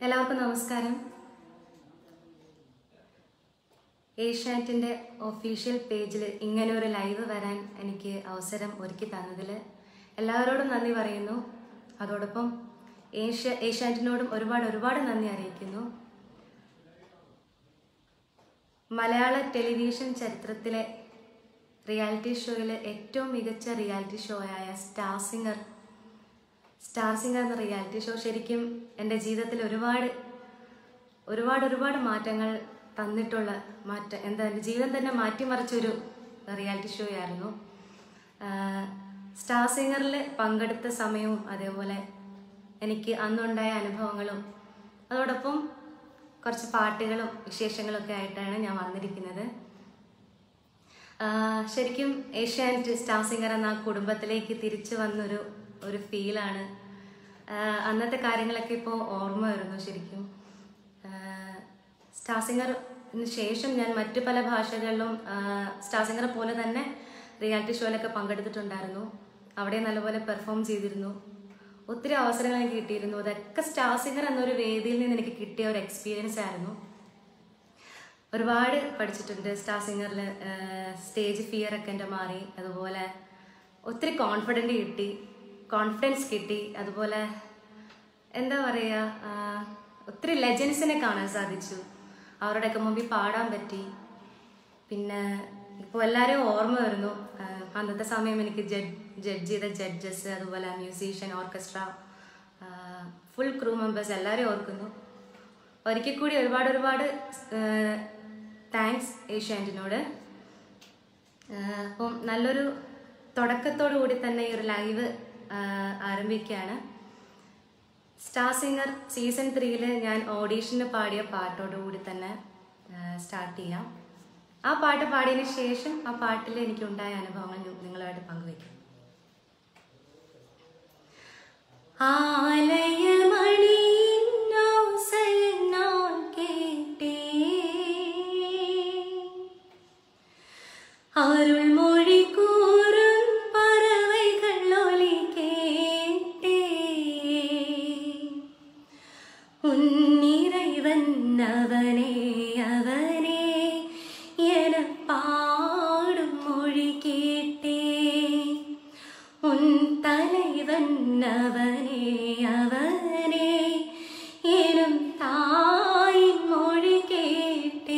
എല്ലാവർക്കും നമസ്കാരം. ഏഷ്യാനെറ്റിൻ്റെ ഒഫീഷ്യൽ പേജിൽ ഇങ്ങനെ ഒരു ലൈവ് വരാൻ എനിക്ക് അവസരം ഒരുക്കി തന്നതിൽ എല്ലാവരോടും നന്ദി പറയുന്നു. അതോടൊപ്പം ഏഷ്യാനെറ്റിനോടും ഒരുപാട് നന്ദി അറിയിക്കുന്നു. മലയാള ടെലിവിഷൻ ചരിത്രത്തിലെ റിയാലിറ്റി ഷോയിലെ ഏറ്റവും മികച്ച റിയാലിറ്റി ഷോയായ സ്റ്റാർ സിംഗർ എന്ന റിയാലിറ്റി ഷോ ശരിക്കും എൻ്റെ ജീവിതത്തിൽ ഒരുപാട് മാറ്റങ്ങൾ തന്നിട്ടുള്ള എൻ്റെ ജീവിതം തന്നെ മാറ്റിമറിച്ചൊരു റിയാലിറ്റി ഷോ ആയിരുന്നു. സ്റ്റാർ സിംഗറിൽ പങ്കെടുത്ത സമയവും അതേപോലെ എനിക്ക് അന്നുണ്ടായ അനുഭവങ്ങളും അതോടൊപ്പം കുറച്ച് പാട്ടുകളും വിശേഷങ്ങളൊക്കെ ആയിട്ടാണ് ഞാൻ വന്നിരിക്കുന്നത്. ശരിക്കും ഏഷ്യാനെറ്റ് സ്റ്റാർ സിംഗർ എന്ന കുടുംബത്തിലേക്ക് തിരിച്ചു വന്നൊരു ഫീലാണ്. അന്നത്തെ കാര്യങ്ങളൊക്കെ ഇപ്പോൾ ഓർമ്മ വരുന്നു. ശരിക്കും സ്റ്റാർ സിംഗറിന് ശേഷം ഞാൻ മറ്റു പല ഭാഷകളിലും സ്റ്റാർ സിംഗറെ പോലെ തന്നെ റിയാലിറ്റി ഷോയിലൊക്കെ പങ്കെടുത്തിട്ടുണ്ടായിരുന്നു. അവിടെ നല്ലപോലെ പെർഫോം ചെയ്തിരുന്നു. ഒത്തിരി അവസരങ്ങൾ എനിക്ക് കിട്ടിയിരുന്നു. അതൊക്കെ സ്റ്റാർ സിംഗർ എന്നൊരു വേദിയിൽ നിന്ന് എനിക്ക് കിട്ടിയ ഒരു എക്സ്പീരിയൻസ് ആയിരുന്നു. ഒരുപാട് പഠിച്ചിട്ടുണ്ട് സ്റ്റാർ സിംഗറിൽ. സ്റ്റേജ് ഫിയർ ഒക്കെ എൻ്റെ മാറി. അതുപോലെ ഒത്തിരി കോൺഫിഡൻസ് കിട്ടി. അതുപോലെ എന്താ പറയുക, ഒത്തിരി ലെജൻസിനെ കാണാൻ സാധിച്ചു. അവരുടെയൊക്കെ മുമ്പിൽ പാടാൻ പറ്റി. പിന്നെ ഇപ്പോൾ എല്ലാവരും ഓർമ്മ വരുന്നു. അന്നത്തെ സമയം എനിക്ക് ജഡ്ജ് ചെയ്ത ജഡ്ജസ്, അതുപോലെ musician, orchestra, full crew members എല്ലാവരും ഓർക്കുന്നു. ഒരിക്കൽ കൂടി ഒരുപാട് താങ്ക്സ് ഏഷ്യാനെറ്റിനോട്. അപ്പം നല്ലൊരു തുടക്കത്തോടു കൂടി തന്നെ ഈ ഒരു ലൈവ് ആരംഭിക്കുകയാണ്. സ്റ്റാർ സിംഗർ സീസൺ 3 ഞാൻ ഓഡീഷന് പാടിയ പാട്ടോടുകൂടി തന്നെ സ്റ്റാർട്ട് ചെയ്യാം. ആ പാട്ട് പാടിയതിന് ശേഷം ആ പാട്ടിൽ എനിക്കുണ്ടായ അനുഭവങ്ങൾ നിങ്ങളുമായിട്ട് പങ്കുവയ്ക്കും. അരുൾമൊഴി കൂറും പറവൈകൾ ഒലി കേട്ടേ, ഉന്നിറൈവൻ അവനേ എന പാടും മൊഴി കേട്ടേ, ഉൻ തലൈവൻ അവനേ എനും തായിൻ മൊഴി കേട്ടേ,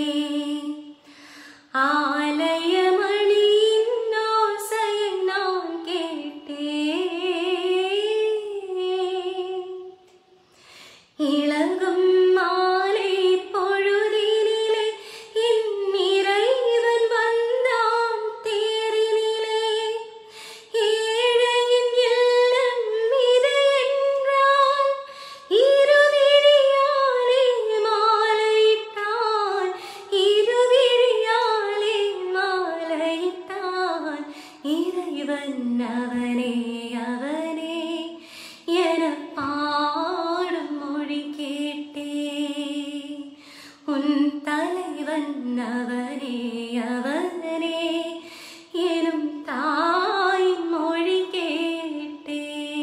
ഇളകും മാലേ പൊഴുതിനിലെ ഇന്നിറൈവൻ വന്നാൻ തേരിനിലെ, ഏഴയിൻ എല്ലാം ഇത് என்றால் ഇരുവിഴിയാലേ മാലയിട്ടാൻ, ഇരുവിഴിയാലേ മാലയിട്ടാൻ, ഇறைவன் அவனே என பாடும் மொழி கேட்டே, உன் தலைவன் அவனே எனும் தாயின் മൊഴി കേട്ടേ.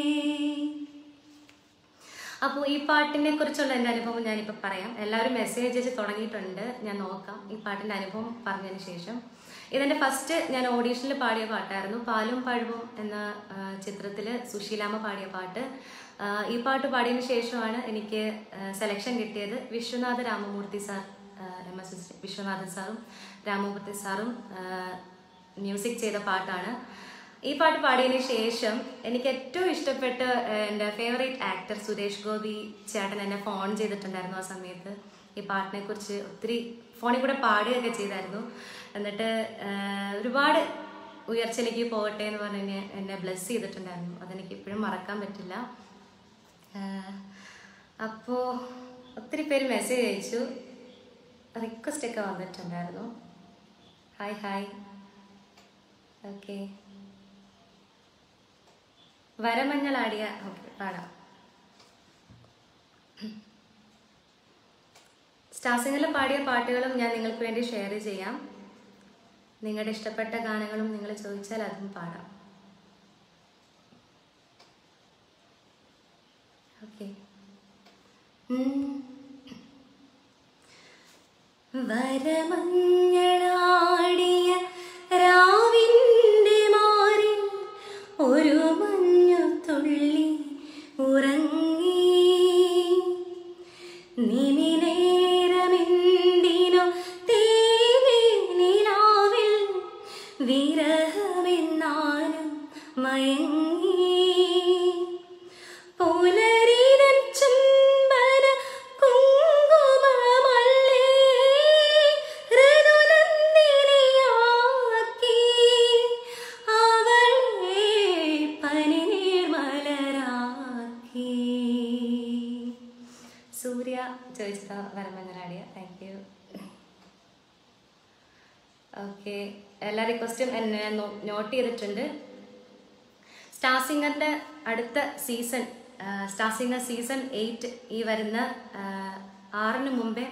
അപ്പോൾ ഈ പാട്ടിനെ കുറിച്ചുള്ള എൻ്റെ അനുഭവം ഞാനിപ്പോൾ പറയാം. എല്ലാവരും മെസ്സേജ് അയച്ച് തുടങ്ങിയിട്ടുണ്ട്. ഞാൻ നോക്കാം ഈ പാട്ടിൻ്റെ അനുഭവം പറഞ്ഞതിന് ശേഷം. ഇതെൻ്റെ ഫസ്റ്റ് ഞാൻ ഓഡീഷനിൽ പാടിയ പാട്ടായിരുന്നു. പാലും പഴവും എന്ന ചിത്രത്തിൽ സുശീലാമ്മ പാടിയ പാട്ട്. ഈ പാട്ട് പാടിയതിന് ശേഷമാണ് എനിക്ക് സെലക്ഷൻ കിട്ടിയത്. വിശ്വനാഥ രാമമൂർത്തി സാർ, MS വിശ്വനാഥൻ സാറും രാമമൂർത്തി സാറും മ്യൂസിക് ചെയ്ത പാട്ടാണ്. ഈ പാട്ട് പാടിയതിന് ശേഷം എനിക്ക് ഏറ്റവും ഇഷ്ടപ്പെട്ട എൻ്റെ ഫേവറേറ്റ് ആക്ടർ സുരേഷ് ഗോപി ചേട്ടൻ എന്നെ ഫോൺ ചെയ്തിട്ടുണ്ടായിരുന്നു. ആ സമയത്ത് ഈ പാട്ടിനെ കുറിച്ച് ഒത്തിരി ഫോണിൽ കൂടെ പാടുകയൊക്കെ ചെയ്തായിരുന്നു. എന്നിട്ട് ഒരുപാട് ഉയർച്ചയിലേക്ക് പോകട്ടെ എന്ന് പറഞ്ഞ് എന്നെ ബ്ലെസ് ചെയ്തിട്ടുണ്ടായിരുന്നു. അതെനിക്ക് ഇപ്പോഴും മറക്കാൻ പറ്റില്ല. അപ്പോൾ ഒത്തിരി പേര് മെസ്സേജ് അയച്ചു, റിക്വസ്റ്റൊക്കെ വന്നിട്ടുണ്ടായിരുന്നു. Hi okay. വരമഞ്ഞളാടിയ ഓക്കെ പാടാം. സ്റ്റാർ സിംഗറിൽ പാടിയ പാട്ടുകളും ഞാൻ നിങ്ങൾക്ക് വേണ്ടി ഷെയർ ചെയ്യാം. നിങ്ങളുടെ ഇഷ്ടപ്പെട്ട ഗാനങ്ങളും നിങ്ങൾ ചോദിച്ചാൽ അതും പാടാം. ഓക്കെ. വരമഞ്ഞളാടിയ രാവിന്റെ മാറിൽ ഒരു മഞ്ഞു തുള്ളി ഉറങ്ങി. നിമിനേരമെന്തിനോ തേവി നിലാവിൽ വിരഹമെന്നാലും മയങ്ങി. പുലരിതൻ ചുംബന കുങ്കുമമല്ലേ ഋതുനന്ദിനിയാക്കി അവളെ പനിനീർമലരാക്കി. സൂര്യ ചോദിച്ചത് വരമഞ്ഞളാടിയ. Thank you. ഓക്കെ, എല്ലാ റിക്വസ്റ്റും എന്നെ നോട്ട് ചെയ്തിട്ടുണ്ട്. സ്റ്റാർ സിംഗറിൻ്റെ അടുത്ത സീസൺ, സ്റ്റാർ സിംഗർ സീസൺ 8 ഈ വരുന്ന 6 മുമ്പേ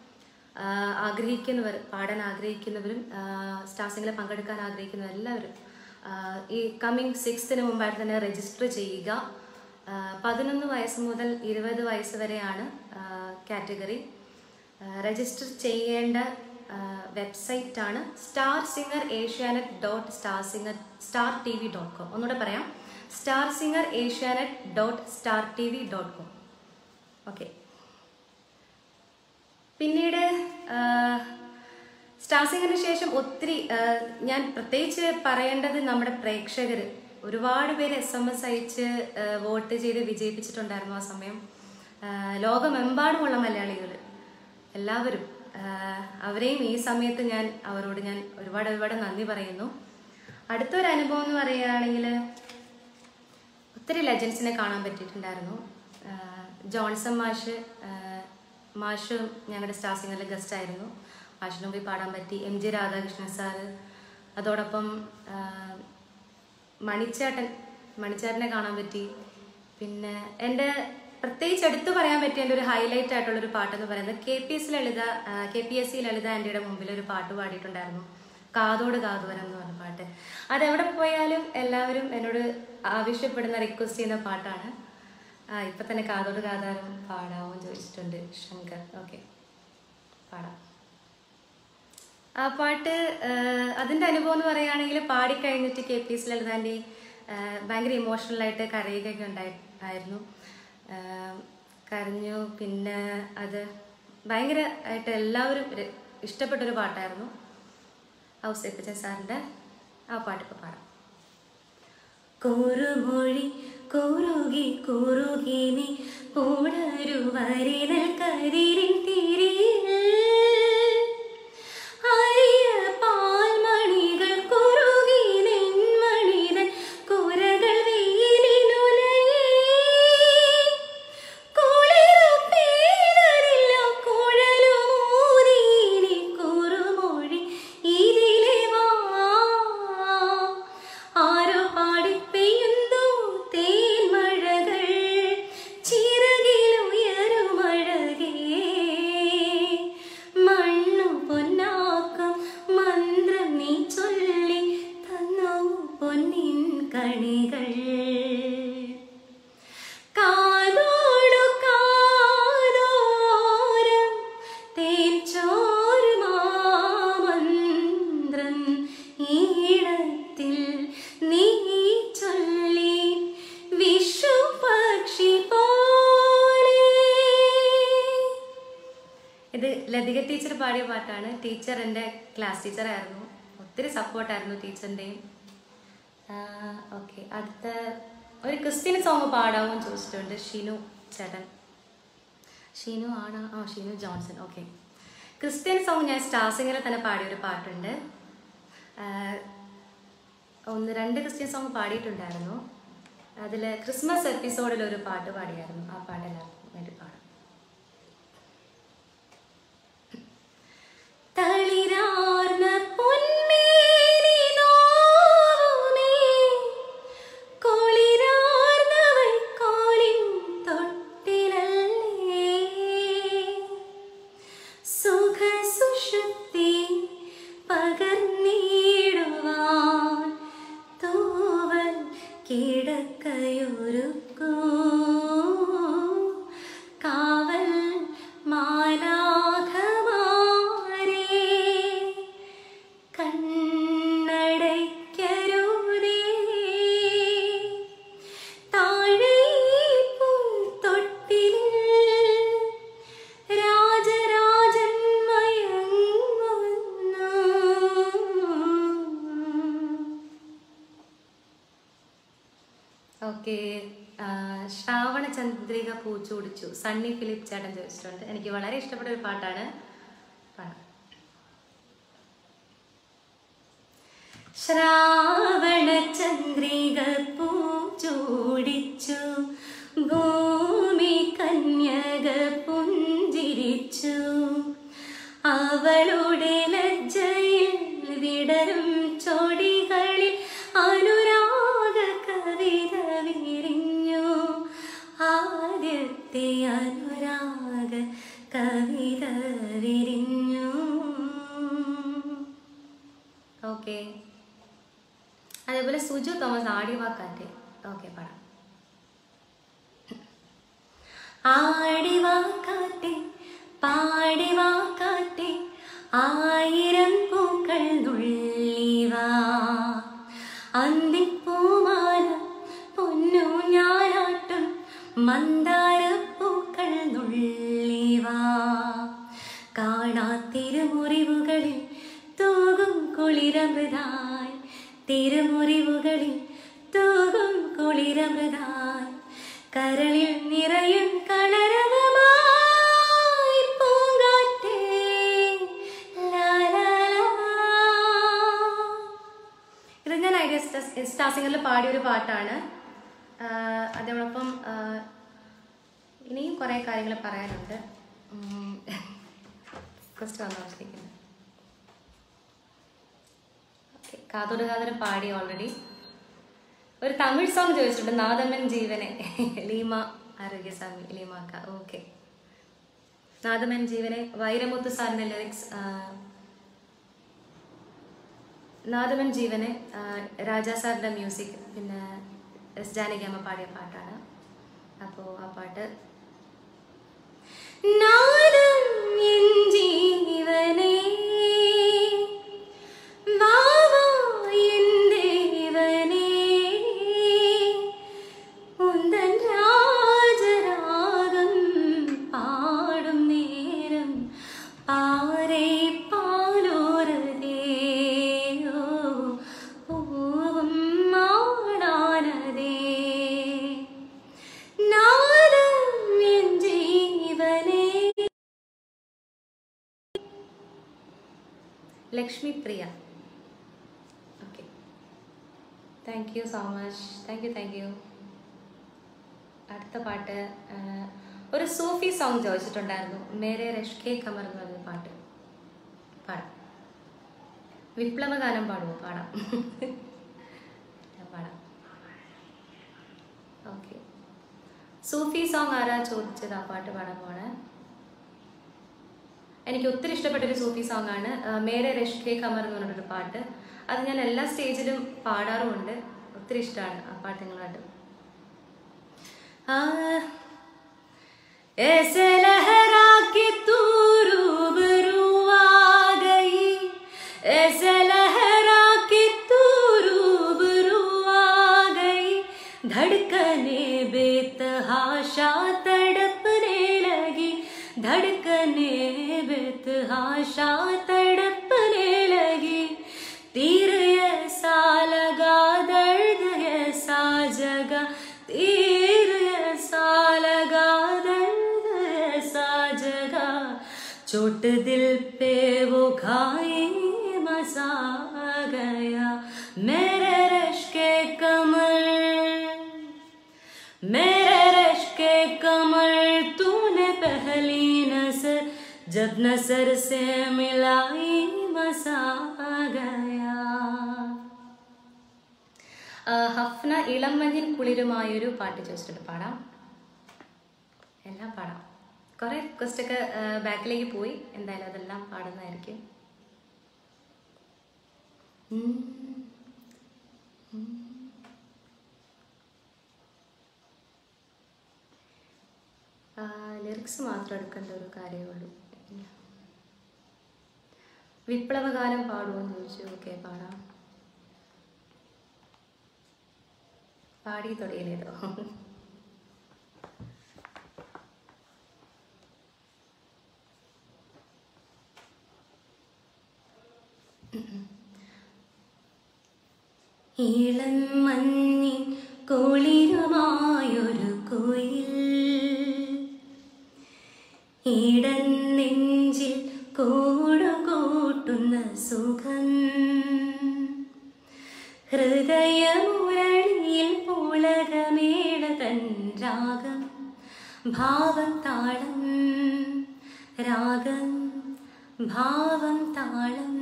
പാടാൻ ആഗ്രഹിക്കുന്നവരും സ്റ്റാർ സിംഗറിൽ പങ്കെടുക്കാൻ ആഗ്രഹിക്കുന്ന എല്ലാവരും ഈ കമ്മിങ് 6th മുമ്പായിട്ട് തന്നെ രജിസ്റ്റർ ചെയ്യുക. 11 വയസ്സ് മുതൽ 20 വയസ്സ് വരെയാണ് കാറ്റഗറി. രജിസ്റ്റർ ചെയ്യേണ്ട വെബ്സൈറ്റാണ് starsingerasianet.startv.com. ഒന്നുകൂടെ പറയാം, starsingerasianet.startv.com. ഓക്കെ, പിന്നീട് സ്റ്റാർ സിംഗറിന് ശേഷം ഒത്തിരി ഞാൻ പ്രത്യേകിച്ച് പറയേണ്ടത് നമ്മുടെ പ്രേക്ഷകർ ഒരുപാട് പേര് SMS അയച്ച് വോട്ട് ചെയ്ത് വിജയിപ്പിച്ചിട്ടുണ്ടായിരുന്നു. ആ സമയം ലോകമെമ്പാടുമുള്ള മലയാളികൾ എല്ലാവരും, അവരെയും ഈ സമയത്ത് അവരോട് ഞാൻ ഒരുപാട് നന്ദി പറയുന്നു. അടുത്തൊരു അനുഭവം എന്ന് പറയുകയാണെങ്കിൽ ഒത്തിരി ലെജൻസിനെ കാണാൻ പറ്റിയിട്ടുണ്ടായിരുന്നു. ജോൺസൺ മാഷ് ഞങ്ങളുടെ സ്റ്റാർ സിംഗറിലെ ഗസ്റ്റായിരുന്നു. മാഷിന് പോയി പാടാൻ പറ്റി. MG രാധാകൃഷ്ണൻ സാറ്, അതോടൊപ്പം മണിച്ചേട്ടനെ കാണാൻ പറ്റി. പിന്നെ എൻ്റെ പ്രത്യേകിച്ച് എടുത്തു പറയാൻ പറ്റിയ എൻ്റെ ഒരു ഹൈലൈറ്റ് ആയിട്ടുള്ളൊരു പാട്ടെന്ന് പറയുന്നത് KPSC ലളിത ആൻറ്റിയുടെ മുമ്പിൽ ഒരു പാട്ട് പാടിയിട്ടുണ്ടായിരുന്നു, കാതോട് കാതോരം എന്ന് പറഞ്ഞ പാട്ട്. അതെവിടെ പോയാലും എല്ലാവരും എന്നോട് ആവശ്യപ്പെടുന്ന റിക്വസ്റ്റ് ചെയ്യുന്ന പാട്ടാണ്. ഇപ്പം തന്നെ കാതോട് കാതോരം പാടാമോ ചോദിച്ചിട്ടുണ്ട് ശങ്കർ. ഓക്കെ, പാടാം. ആ പാട്ട് അതിൻ്റെ അനുഭവം എന്ന് പറയുകയാണെങ്കിൽ പാടിക്കഴിഞ്ഞിട്ട് KPSC ലളിത ആൻറ്റി ഭയങ്കര ഇമോഷണലായിട്ട് കരയുകയൊക്കെ ആയിരുന്നു. കരഞ്ഞു. പിന്നെ അത് ഭയങ്കര ആയിട്ട് എല്ലാവരും ഇഷ്ടപ്പെട്ടൊരു പാട്ടായിരുന്നു. ഔസേപ്പച്ചൻ സാറിൻ്റെ ആ പാട്ടിപ്പോൾ പാടാം. കുറുമൊഴി കുറുകി കുറുകി നീ പൂടരുവരിൽ കരിരിൻ തിരിയിൽ അരിയ പാൽമണികൾ കുറുകി നെന്മണിതൻ കുരകൾ വെയിലിനുലയേ കുളിരു പെയ്തതില്ല കുഴലുമൂതീനി കുറുമൊഴി ഇതിലെ വാ ആരോ പാടിപ്പെയ്യുന്നു തേൻമഴകൾ ചിറകിലുയരുമഴകേ മണ്ണു പൊന്നാക്കം മന്ത്രം നീ ചൊല്ലി തന്നു പൊന്നിൻ കണികൾ കാതോടു കാതോരം തേൻ ചോരുമാമന്ത്രം ഈടത്തിൽ നീ ചൊല്ലി വിഷു പക്ഷി പോലെ. ഇത് ലതിക ടീച്ചർ പാടിയ പാട്ടാണ്. ടീച്ചർ എൻ്റെ ക്ലാസ് ടീച്ചറായിരുന്നു. ഒത്തിരി സപ്പോർട്ടായിരുന്നു ടീച്ചറിൻ്റെയും. ഓക്കെ, അടുത്ത ഒരു ക്രിസ്ത്യൻ സോങ് പാടാമോ എന്ന് ചോദിച്ചിട്ടുണ്ട് ഷിനു ചേട്ടൻ. ഷിനു ആണോ? Shinu Johnson. Okay, christian song ഞാൻ സ്റ്റാർ സിംഗറിൽ തന്നെ പാടിയൊരു പാട്ടുണ്ട്. 1-2 ക്രിസ്ത്യൻ സോങ് പാടിയിട്ടുണ്ടായിരുന്നു. അതിൽ ക്രിസ്മസ് എപ്പിസോഡിലൊരു പാട്ട് പാടിയായിരുന്നു. ആ പാട്ട് എല്ലാവർക്കും വേണ്ടി പാടാം. തളിരാർന്ന പൊന്മേനി നോവുമേ കുളിരാർന്നവൾ കോലിൻ തൊട്ടിലല്ലേ സുഖസുഷുപ്തി പകർന്നിടുവാൻ തൂവൽ കിടക്കയൊരുക്കൂ കാവൽ ഓക്കെ. ശ്രാവണ ചന്ദ്രിക പൂച്ചൂടിച്ചു സണ്ണി ഫിലിപ്പ് ചേട്ടൻ ചോദിച്ചിട്ടുണ്ട്. എനിക്ക് വളരെ ഇഷ്ടപ്പെട്ട ഒരു പാട്ടാണ്. ശ്രാവണ ചന്ദ്രിക പൂച്ചൂടിച്ചു ഭൂമി കന്യക പുഞ്ചിരിച്ചു അവളുടെ ലജ്ജയിൽ വിടരും ചൊടികളിൽ അനുരാഗ കവിത വിരിഞ്ഞു ആദ്യത്തെ അനുരാഗ കവിത വിരിഞ്ഞു. ഓക്കെ. അതേപോലെ സുജു തോമസ് ആടിവാക്കാറ്റെ. ഓക്കെ, പാടാം. ആടിവാക്കാറ്റെ പാടിവാക്കാറ്റെ ആയിരം പൂക്കൾ നുള്ളിവാ അന്തിപ്പൂമാനം പൊന്നു ഞാനാട്ടും മന്ദാരപ്പൂക്കൾ നുള്ളിവാ കാണാത്തിരുമുറിവുകളിൽ തൂകും കുളിരമൃതായി തിരുമുറിവുകളിൽ തൂകും കുളിരമൃതായി കരളിൽ നിറയും കളരവമായി പൂങ്കാറ്റേ ഇത് ഞാൻ ഐഡിയ സ്റ്റാർ സിംഗറിൽ പാടിയൊരു പാട്ടാണ്. അതോടൊപ്പം ഇനിയും കുറേ കാര്യങ്ങൾ പറയാനുണ്ട്. ഫസ്റ്റ് വന്നോണ്ടിരിക്കുന്നത് കാതോട് കാതോട് പാടി ഓൾറെഡി. ഒരു തമിഴ് സോങ് ചോദിച്ചിട്ടുണ്ട്, നാദമൻ ജീവനെ, ലീമ ആരോഗ്യസ്വാമി, ലീമാക്ക. ഓക്കെ. നാദമൻ ജീവനെ വൈരമുത്തു സാറിന്റെ ലിറിക്സ്. നാദമൻ ജീവനെ രാജാ സാറിന്റെ മ്യൂസിക്, പിന്നെ എസ് ജാനകിയമ്മ പാടിയ പാട്ടാണ്. അപ്പോൾ ആ പാട്ട് നാദം എൻ ജീവനേ Lakshmi Priya. Okay, thank you so much. Thank you. അടുത്ത പാട്ട് ഒരു സൂഫി സോങ് ചോദിച്ചിട്ടുണ്ടായിരുന്നു, മേരെ രഷ്കെ കമർ എന്ന് പറഞ്ഞ പാട്ട്. പാടാം. വിപ്ലവ ഗാനം പാടുമോ? പാടാം. പാടാം. ഓക്കെ. സൂഫി സോങ് ആരാ ചോദിച്ചത്? ആ പാട്ട് പാടാൻ പോണേ. എനിക്ക് ഒത്തിരി ഇഷ്ടപ്പെട്ടൊരു സൂഫി സോങ് ആണ് മേരെ രഷ്കെ കമർ എന്ന് പറഞ്ഞൊരു പാട്ട്. അത് ഞാൻ എല്ലാ സ്റ്റേജിലും പാടാറുമുണ്ട്. ഒത്തിരി ഇഷ്ടമാണ് ആ പാട്ട്. നിങ്ങളായിട്ട് ऐसे लहरा के तू रूबरू आ गई, ऐसे लहरा के तू रूबरू आ गई, धड़कने बेतहाशा तड़पने लगी, धड़कने बेतहाशा तड़पने लगी, तीर ऐसा लगा दर्द ऐसा जगा, तीर ऐसा लगा दर्द ऐसा जगा, चोट दिल पे वो घाई मसा गया, मेरे रश्के कमर, मेरे रश्के कमर, तूने पहली नजर जब नजर से मिलाई मसा गया. ഹഫ്ന ഇളം മഞ്ഞിൻ കുളിരുമായൊരു പാട്ട് ചോദിച്ചിട്ട് പാടാം. എല്ലാം പാടാം. കുറെ ക്വസ്റ്റൊക്കെ ബാക്കിലേക്ക് പോയി. എന്തായാലും അതെല്ലാം പാടുന്നതായിരിക്കും. ലിറിക്സ് മാത്രം എടുക്കേണ്ട ഒരു കാര്യമേ ഉള്ളൂ. വിപ്ലവഗാനം പാടുമോ എന്ന് ചോദിച്ചു. ഓക്കെ, പാടാം. പാടി തുടങ്ങിയതോ? ഇളം മഞ്ഞിൻ കുളിരുമായൊരു കുയിൽ ഇടനെഞ്ചിൽ കൂടുകൂട്ടുന്ന സുഖം ഹൃദയമുരളിയിൽ പുളകമേളതൻ രാഗം ഭാവം താളം രാഗം ഭാവം താളം.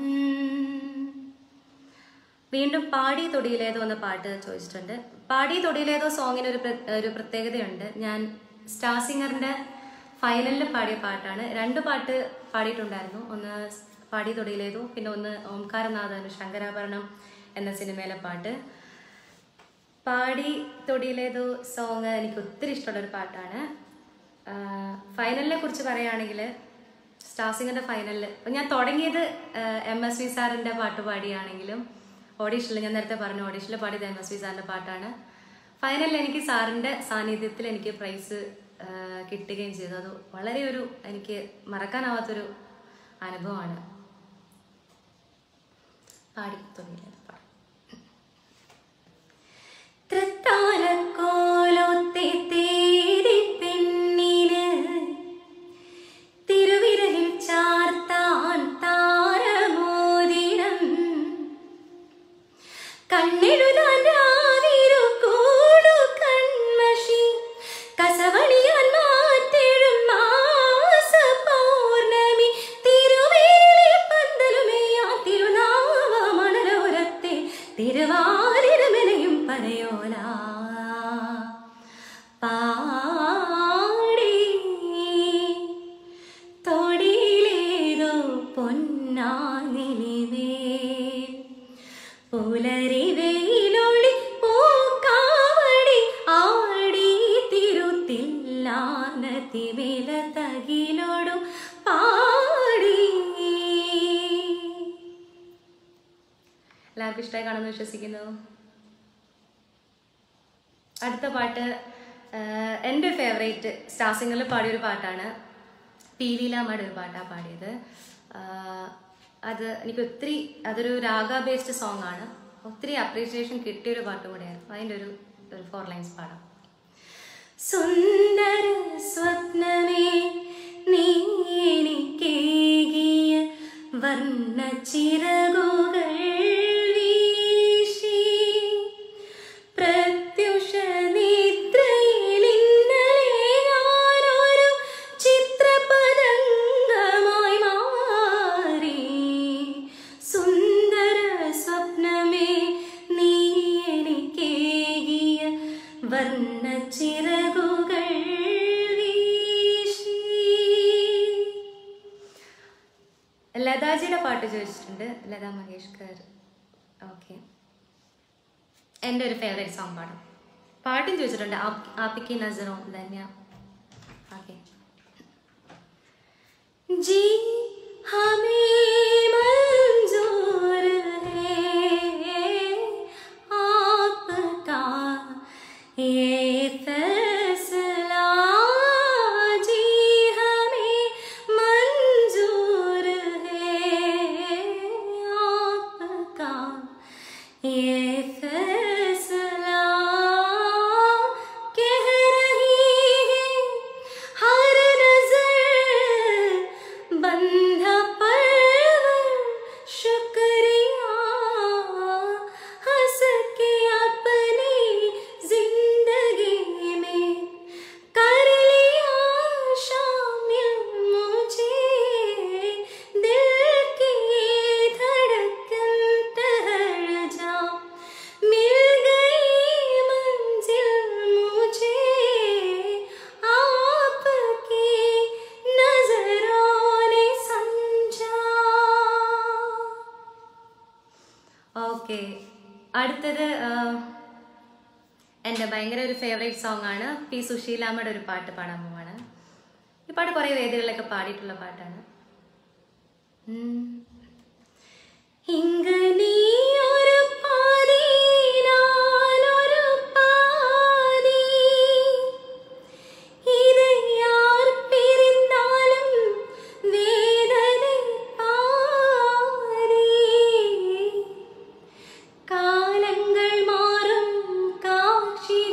വീണ്ടും പാടി തൊടിയിലേതോ എന്ന പാട്ട് ചോദിച്ചിട്ടുണ്ട്. പാടി തൊടിയിലേതോ സോങ്ങിന് ഒരു പ്രത്യേകതയുണ്ട്. ഞാൻ സ്റ്റാർ സിംഗറിന്റെ ഫൈനലിൽ പാടിയ പാട്ടാണ്. 2 പാട്ട് പാടിയിട്ടുണ്ടായിരുന്നു. ഒന്ന് പാടി തൊടിയിലേതോ, പിന്നെ ഒന്ന് ഓംകാരനാഥൻ ശങ്കരാഭരണം എന്ന സിനിമയിലെ പാട്ട്. പാടി തൊടിയിലേതോ സോങ് എനിക്ക് ഒത്തിരി ഇഷ്ടമുള്ളൊരു പാട്ടാണ്. ഫൈനലിനെ കുറിച്ച് പറയുകയാണെങ്കിൽ സ്റ്റാർ സിംഗറിന്റെ ഫൈനലിൽ ഞാൻ തുടങ്ങിയത് MSV സാറിന്റെ പാട്ട് പാടിയാണെങ്കിലും ഓഡീഷനിൽ ഞാൻ നേരത്തെ പറഞ്ഞു ഓഡീഷനിൽ പാടിയത് MSV സാറിന്റെ പാട്ടാണ്. ഫൈനലിൽ എനിക്ക് സാറിന്റെ സാന്നിധ്യത്തിൽ എനിക്ക് പ്രൈസ് കിട്ടുകയും ചെയ്തു. അത് വളരെ എനിക്ക് മറക്കാനാവാത്തൊരു അനുഭവമാണ്. പാടി തുടങ്ങിയത് തൃത്താലക്കോലത്തെ തേടി പെണ്ണിന് തിരുവിരലിൽ ചാർത്താൻ താരമോതിരം കണ്ണെഴുതാൻ രാവിരു കൂടു കൺമഷി കസവണിയാൻ മാറ്റെഴും മാസ പൗർണമി തിരുവേലി പന്തലുമേയാ തിരുനാവ മണലോരത്തെ തിരുവാതിരമെനയും പനയോല പാടി തൊടിയിലേതോ പൊന്നാനിലിമേൽ പുലരി വെയിലൊളി പൂക്കാവടി ആടി തിരുത്തില്ലാനതിവില തകിലോടും പാടി. എല്ലാവർക്കും ഇഷ്ടമായി കാണുമെന്ന് വിശ്വസിക്കുന്നു. അടുത്ത പാട്ട് എൻ്റെ ഫേവറേറ്റ് സ്റ്റാർ സിംഗറിൽ പാടിയൊരു പാട്ടാണ്. പി ലീലാമ്മയുടെ ഒരു പാട്ടാണ് പാടിയത്. അത് എനിക്ക് ഒത്തിരി അതൊരു രാഗ ബേസ്ഡ് സോങ് ആണ്. ഒത്തിരി അപ്രീസിയേഷൻ കിട്ടിയൊരു പാട്ടും കൂടെയാണ്. അതിൻ്റെ ഒരു 4 ലൈൻസ് പാടാം. സുന്ദര സ്വപ്നമേ നീ എനിക്കേകിയ വർണ്ണ ചിറകുകൾ ലതാജിയുടെ പാട്ട് ചോദിച്ചിട്ടുണ്ട്. ലതാ മങ്കേഷ്കർ. ഓക്കെ, എൻ്റെ ഒരു ഫേവറേറ്റ് സോങ് പാടും. പാട്ടും ചോദിച്ചിട്ടുണ്ട്. ആപ്പിക്ക് നസറോ ധന്യ. ഓക്കെ. जी हमें मंजूर है आपका ये फैसला, जी हमें मंजूर है आपका ये फैसला, कह रही है हर नजर बंधा परवर शुक्रिया, हंस के अपनी जिंदगी में कर लिया शामिल मुझे, दिल की धड़कन ठहर जा, मिल गई मंजिल मुझे आपकी नजरों ने समझा. ഓക്കെ, അടുത്തത് എൻ്റെ ഭയങ്കര ഒരു ഫേവറേറ്റ് സോങ് ആണ്. പി സുശീലാമ്മയുടെ ഒരു പാട്ട് പാടാൻ പോവാണ്. ഈ പാട്ട് കുറേ വേദികളിലൊക്കെ പാടിയിട്ടുള്ള പാട്ടാണ്. ഇങ്ങനെ ഒരു പാതി നാനൊരു പാതി, ഇത് യാർ പിരിந்தாലും വേദന പാതി, കാലങ്ങൾ മാറും കാശി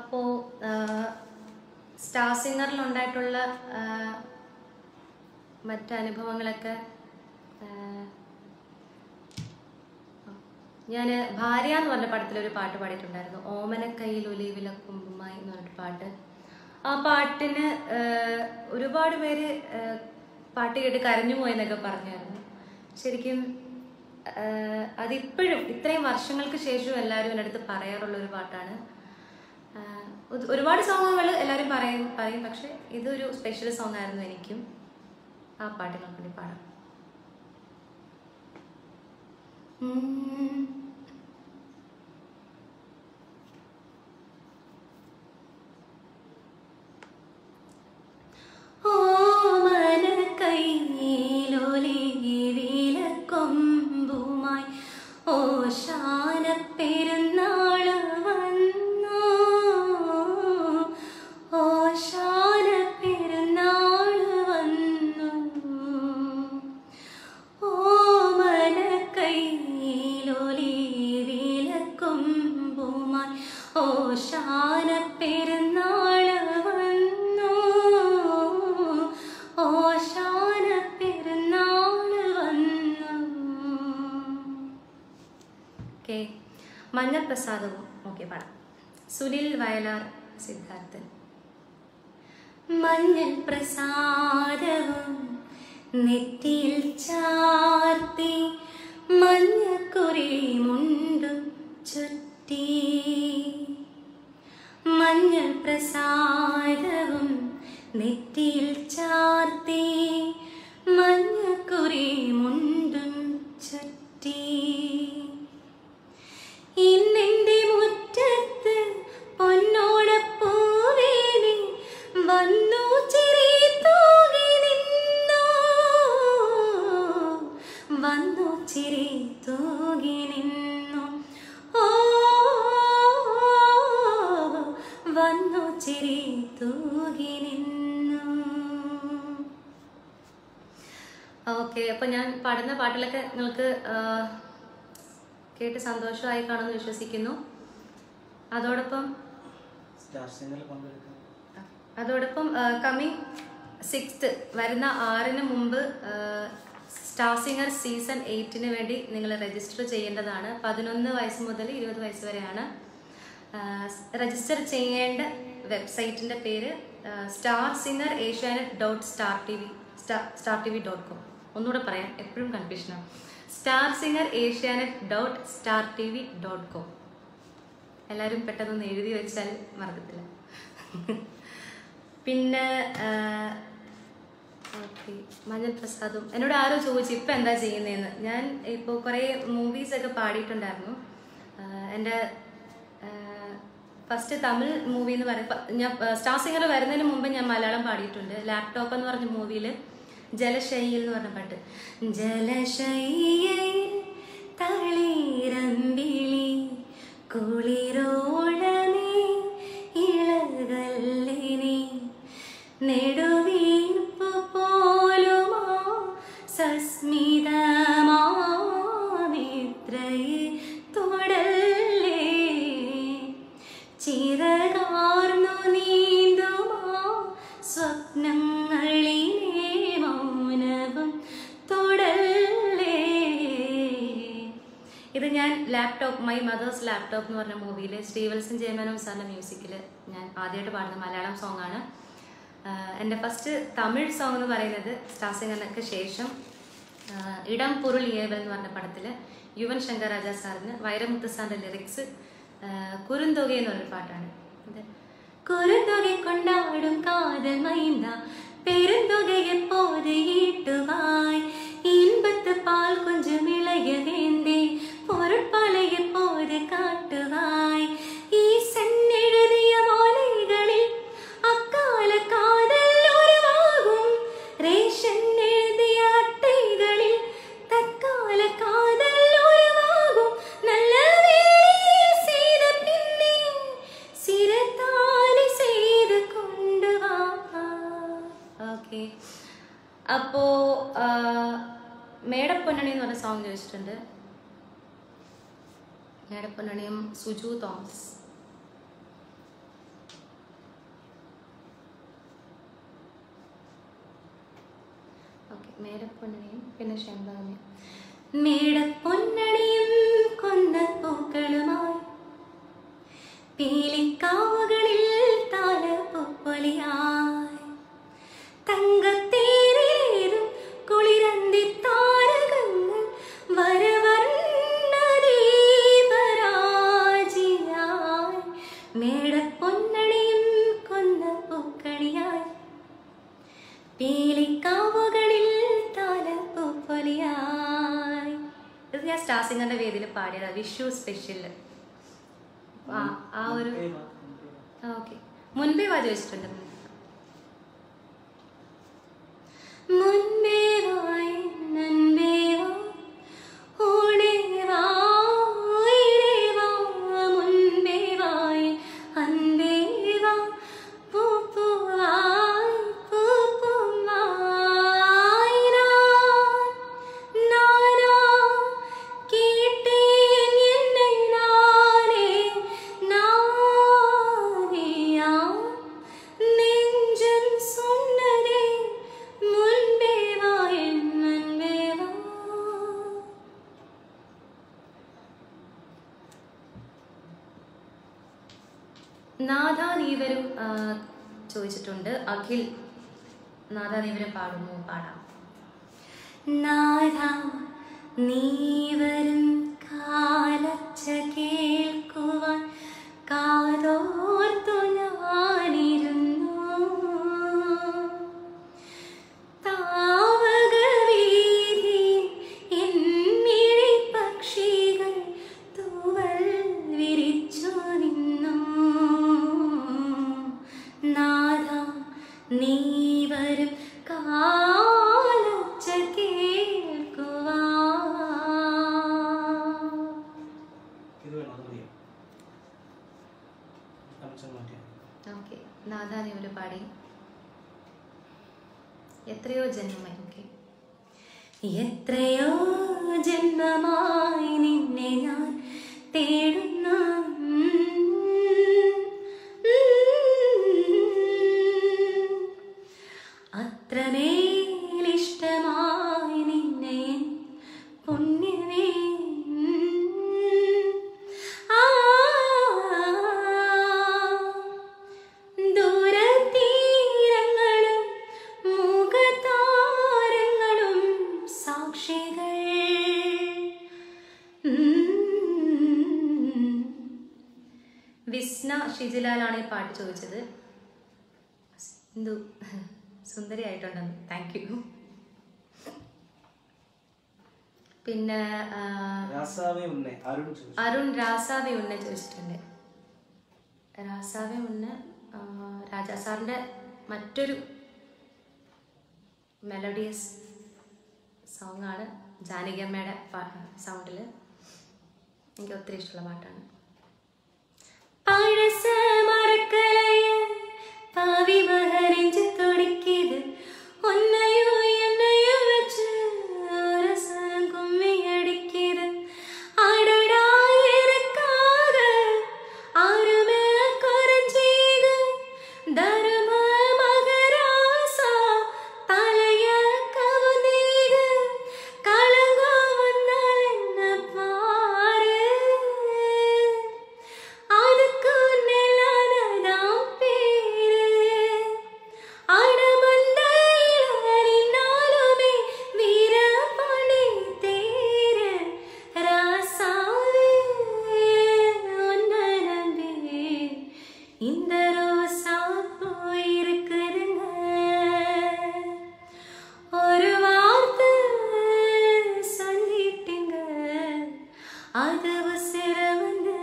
അപ്പോൾ സ്റ്റാർ സിംഗറിലുണ്ടായിട്ടുള്ള മറ്റനുഭവങ്ങളൊക്കെ ഞാൻ ഭാര്യ എന്ന് പറഞ്ഞ പടത്തിലൊരു പാട്ട് പാടിയിട്ടുണ്ടായിരുന്നു, ഓമനക്കൈയിൽ ഒലിവിലക്കൊമ്പുമായി എന്ന് പറഞ്ഞിട്ട് പാട്ട്. ആ പാട്ടിന് ഒരുപാട് പേര് പാട്ട് കേട്ട് കരഞ്ഞു പോയെന്നൊക്കെ പറഞ്ഞായിരുന്നു. ശരിക്കും അതിപ്പോഴും ഇത്രയും വർഷങ്ങൾക്ക് ശേഷം എല്ലാവരും എൻ്റെ അടുത്ത് പറയാറുള്ളൊരു പാട്ടാണ്. ഒരുപാട് സോങ്ങുകൾ എല്ലാവരും പറയും, പക്ഷെ ഇതൊരു സ്പെഷ്യൽ സോങ് ആയിരുന്നു എനിക്കും. ആ പാട്ടിനെ വേണ്ടി പാടാം. ഓമനക്കൈയിലൊലിവിലക്കൊമ്പുമായി ഓശാന പെരുന്നാള് വന്നു, ഓശാന പെരുന്നാള് വന്നു. ഓമനക്കൈയിലൊലിവിലക്കൊമ്പുമായി ഓശാന പെരുന്നാള് വന്നു, ഓശാന പെരുന്നാള് വന്നു. ഓക്കെ, മഞ്ഞപ്രസാദവും ഓക്കെ പാടാം. സുനിൽ വയലാർ, സിദ്ധാർത്ഥൻ. മഞ്ഞൾ പ്രസാദവും നെറ്റിയിൽ ചാർത്തി മഞ്ഞക്കുറി മുണ്ടും ചുറ്റി, മഞ്ഞൾ പ്രസാദവും നെറ്റിയിൽ ചാർത്തി മഞ്ഞക്കുറി മുണ്ടും ചുറ്റി. ഇന്നെന്റെ മുറ്റത്ത് പൊന്നോടപ്പൂവേ നീ വന്നു ചിരി തൂകി നിന്നോ, വന്നു ചിരി തൂകി നിന്നു. ഓ വന്നു ചിരി തൂകി നിന്നു. ഓക്കെ, അപ്പൊ ഞാൻ പാടുന്ന പാട്ടിലൊക്കെ നിങ്ങൾക്ക് കേട്ട് സന്തോഷമായി കാണുമെന്ന് വിശ്വസിക്കുന്നു. അതോടൊപ്പം കമ്മിങ് 6th വരുന്ന 6-ന് മുമ്പ് സ്റ്റാർ സിംഗർ സീസൺ 8-ന് വേണ്ടി നിങ്ങൾ രജിസ്റ്റർ ചെയ്യേണ്ടതാണ്. 11 വയസ്സ് മുതൽ 20 വയസ്സ് വരെയാണ്. രജിസ്റ്റർ ചെയ്യേണ്ട വെബ്സൈറ്റിൻ്റെ പേര് starsingerasianet.startv.com. ഒന്നുകൂടെ പറയാം, എപ്പോഴും കൺഫ്യൂഷനാണ്. starsingerasianet.startv.com. എല്ലാവരും പെട്ടെന്നൊന്ന് എഴുതി വെച്ചാൽ മറക്കത്തില്ല. പിന്നെ ഓക്കെ, മഞ്ഞൾ പ്രസാദും. എന്നോട് ആരോ ചോദിച്ചു ഇപ്പം എന്താ ചെയ്യുന്നതെന്ന്. ഞാൻ ഇപ്പോൾ കുറേ മൂവീസൊക്കെ പാടിയിട്ടുണ്ടായിരുന്നു. എൻ്റെ ഫസ്റ്റ് തമിഴ് മൂവി എന്ന് പറയുമ്പോൾ ഞാൻ സ്റ്റാർ സിംഗർ വരുന്നതിന് മുമ്പ് ഞാൻ മലയാളം പാടിയിട്ടുണ്ട്. ലാപ്ടോപ്പ് എന്ന് പറഞ്ഞ മൂവിയിൽ ജലശൈയിൽ എന്ന് പറഞ്ഞ പാട്ട്. ജലശൈയിൽ തളിരമ്പിളി കുളിരോളമേ ഇളകല്ലിനി നെടുവീർപ്പു പോലുമാ സസ്മിതമാമിത്രയെ തുടല്ലേ ചിറകാർന്നു നീന്തുമാ സ്വപ്നങ്ങളിലെ മൗനവും തുടല്ലേ. ഇത് ഞാൻ ലാപ്ടോപ്പ് മൈ മദേഴ്സ് ലാപ്ടോപ്പ് എന്ന് പറഞ്ഞ മൂവിയിൽ ശ്രീവത്സൻ ജയമേനോൻ സാറിൻ്റെ മ്യൂസിക്കിൽ ഞാൻ ആദ്യമായിട്ട് പാടുന്ന മലയാളം സോങ്ങാണ്. എൻ്റെ ഫസ്റ്റ് തമിഴ് സോങ് എന്ന് പറയുന്നത് സ്റ്റാർ സിംഗറിനൊക്കെ ശേഷം ഇടം പൊരുൾ ഏവൽ എന്ന് പറഞ്ഞ പടത്തിൽ യുവൻ ശങ്കർ രാജ സാറിന് വൈരമുത്ത് സാറിൻ്റെ ലിറിക്സ് കുറുന്തൊകை എന്ന് പറഞ്ഞൊരു പാട്ടാണ്. കുറുന്തൊകை കൊണ്ടാടും കാതൽ മൈന്ത പെരുന്തൊകை எப்போது ஈட்டுவாய் இன்பத்து பால் கொஞ்சம் இளைய வேந்தே பொருட்பாலை எப்போது காட்டுவாய் ஈசன் எழுதிய மாலைகளில் அக்கால காதல் உருவாகும் ரேஷன் எழுதிய அட்டைகளில் தற்கால காதல் உருவாகும் நல்ல வேளையில் செய்த பின்னே சிறுதாலி செய்து கொண்டு வா. ഓക്കെ, അപ്പോൾ മേടപ്പൊന്നണി എന്ന് പറഞ്ഞ സോങ് ചോദിച്ചിട്ടുണ്ട്. മേടപ്പൊന്നണിയും സുജു തോമസ്. മേടപ്പൊന്നണിയും പിന്നെ ശമ്പകമേ. മേടപ്പൊന്നണിയും കൊന്ന പൂക്കളുമായി പീലിക്കാവുകളിൽ താലപ്പൊലിയായി തങ്കത്തേരേറും കുളിരന്തി താരകങ്ങൾ വരവർണ്ണദീപരാജിയായി മേടപ്പൊന്നണിയും കൊന്ന പൂക്കളിയായി പീലിക്കാവുകളിൽ താലപ്പൊലിയായി. ഇത് ഞാൻ സ്റ്റാർ സിംഗറിന്റെ വേദിയിൽ പാടിയതാണ്, വിഷു സ്പെഷ്യൽ. ആ ഒരു ഓക്കെ മുൻപേ വാ ചോദിച്ചിട്ടുണ്ട്. മുൻപേ വായി നൻപേ വാ ഓടേ വാ ഇരേ വാ മുൻപേ വായി അൻപേ വാ പൂപ്പൂവായി പൂപ്പൂവായി നാനാ കേട്ടേൻ എന്നെ നാനേ നാനേയാ നെഞ്ചം சொன்னதே മുൻപേ വാ എന്നൻപേ വാ. നാദാ നീവരും ചോദിച്ചിട്ടുണ്ട്. അഖിൽ നാദാ നീവരും പാടുമോ? പാടാം. നാദാ നീവരും കാലച്ച കേൾക്കുവാൻ കാതോർത്തു ഞാനിരുന്നു താവകവീഥി എന്നിഴി പക്ഷികൾ തൂവൽ വിരിച്ചു നിന്നു നാദാ നീവരും കാലച്ച കേൾക്കുവാൻ. ഓക്കെ നാദാ നീവര് പാടി. എത്രയോ ജന്മമായി. ഓക്കെ എത്രയോ ജന്മമായി നിന്നെ ഞാൻ തേടുന്നു അത്രമേലിഷ്ടമായി നിന്നെ പുണ്യമേ ദൂരതീരങ്ങളും മുഖതാരങ്ങളും സാക്ഷികൾ. വിസ്ന ഷിജിലാലാണ് ഈ പാട്ട് ചോദിച്ചത്. എന്തു സുന്ദരിയായിട്ടുണ്ടെന്ന്. Thank you. പിന്നെ അരുൺ രാസാവേ ഉണ്ണ ചോദിച്ചിട്ടുണ്ട്. രാസാവേ ഉണ്ണ രാജാ സാറിൻ്റെ മറ്റൊരു മെലഡിയസ് സോങ്ങാണ്. ജാനകിയമ്മയുടെ സൗണ്ടിൽ എനിക്ക് ഒത്തിരി ഇഷ്ടമുള്ള പാട്ടാണ്. പഴസ മറക്കലയ പാവി മഹനെഞ്ചു തുടിക്കിത് ഒന്നയോ എന്നയോ വെച്ച് രസം കുമ്മിയടിക്കിത് അടടാ എനക്കാക ആരുമേ കുറഞ്ചീത് ധർമ്മ മകരാസ തലയ കവനീത് കളങ്ക വന്നാൽ എന്ന പാര് அதுக்கு நெல்லானதான் பேரு அடமந்தையினாலுமே வீரபாண்டி தேரு ராசாவே ஒன்ன நம்பி இந்த ரோசா போயிருக்குதுங்க ஒரு வார்த்தை சொல்லிட்டீங்க அது உசிர வந்து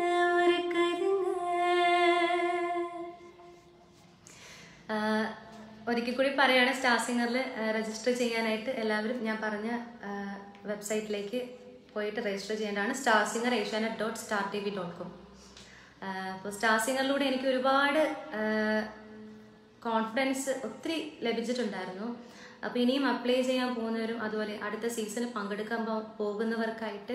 ഒരിക്കൽ കൂടി പറയുകയാണ്, സ്റ്റാർ സിംഗറിൽ രജിസ്റ്റർ ചെയ്യാനായിട്ട് എല്ലാവരും ഞാൻ പറഞ്ഞ വെബ്സൈറ്റിലേക്ക് പോയിട്ട് രജിസ്റ്റർ ചെയ്യേണ്ടതാണ്. Star singer asianet.startv.com. അപ്പോൾ സ്റ്റാർ സിംഗറിലൂടെ എനിക്ക് ഒരുപാട് കോൺഫിഡൻസ് ഒത്തിരി ലഭിച്ചിട്ടുണ്ടായിരുന്നു. അപ്പോൾ ഇനിയും അപ്ലൈ ചെയ്യാൻ പോകുന്നവരും അതുപോലെ അടുത്ത സീസണിൽ പങ്കെടുക്കാൻ പോകുന്നവർക്കായിട്ട്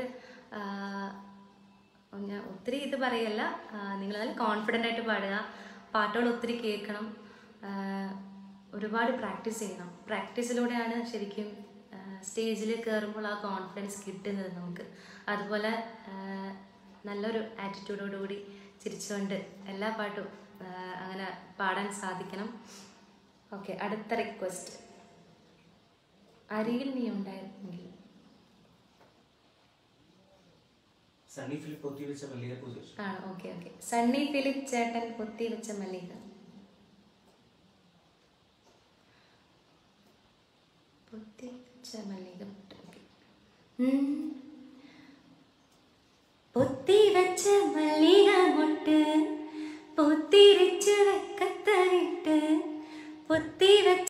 ഞാൻ ഒത്തിരി ഇത് പറയല്ല, നിങ്ങൾ നല്ല കോൺഫിഡൻ്റ് ആയിട്ട് പാടുക, പാട്ടുകൾ ഒത്തിരി കേൾക്കണം, ഒരുപാട് പ്രാക്ടീസ് ചെയ്യണം. പ്രാക്ടീസിലൂടെയാണ് ശരിക്കും സ്റ്റേജിൽ കയറുമ്പോൾ ആ കോൺഫിഡൻസ് കിട്ടുന്നത് നമുക്ക്. അതുപോലെ നല്ലൊരു ആറ്റിറ്റ്യൂഡോടുകൂടി ചിരിച്ചുകൊണ്ട് എല്ലാ പാട്ടും അങ്ങനെ പാടാൻ സാധിക്കണം. ഓക്കെ, അടുത്ത റിക്വസ്റ്റ്. അരികിൽ നീ ഉണ്ടായിരുന്നെങ്കിൽ. സണ്ണി ഫിലിപ്പ് പൊത്തിവെച്ച മല്ലിക. Okay okay. സണ്ണി ഫിലിപ്പ് ചേട്ടൻ പൊത്തിവെച്ച മല്ലിക. പൊത്തിവെച്ച മല്ലിക. പൊത്തിവെച്ച മല്ലിക മുട്ട് പൊത്തിരിച്ച് വെക്കത്തവിട്ട് പൊത്തിവെച്ച